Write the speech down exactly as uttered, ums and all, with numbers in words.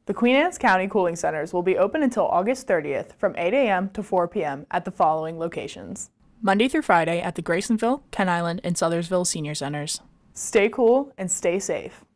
The Queen Anne's County Cooling Centers will be open until August thirtieth from eight a m to four p m at the following locations. Monday through Friday at the Graysonville, Kent Island, and Sothersville Senior Centers. Stay cool and stay safe.